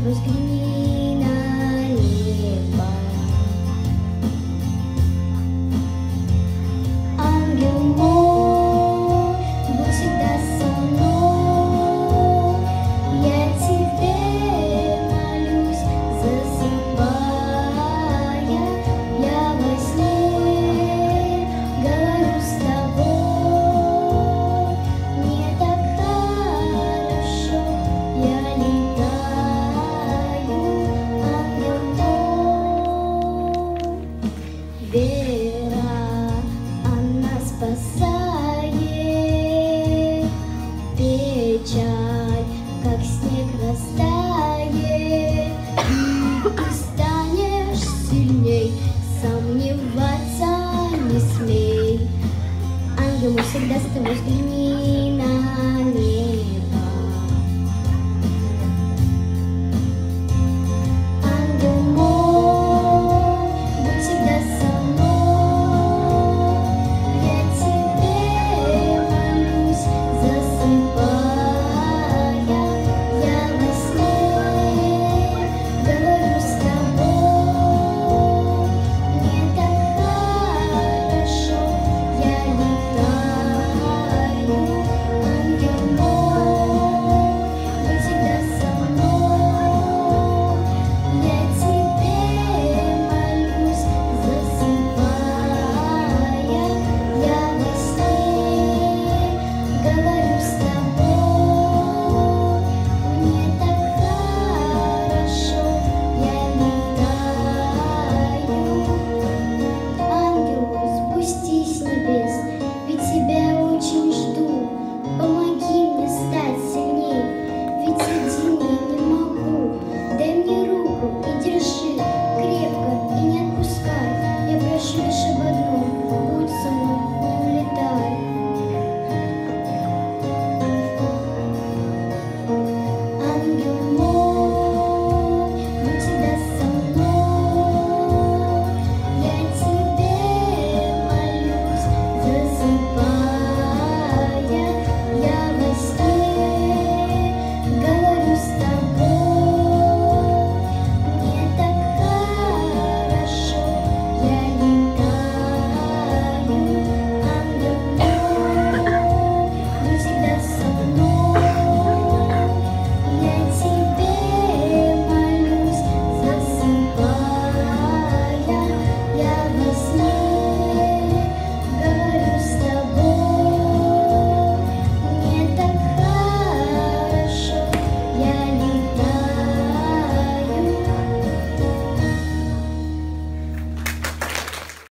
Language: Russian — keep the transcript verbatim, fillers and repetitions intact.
тобой взгляни на небо. Ангел мой, будь всегда со мной. Я тебе молюсь, засыпая. Я во сне говорю с тобой. Мне так хорошо, я летаю, ангел мой. Вера, она спасает, печаль, как снег, растает, и ты станешь сильней, сомневаться не смей. Ангел мой, всегда с тобой взгляни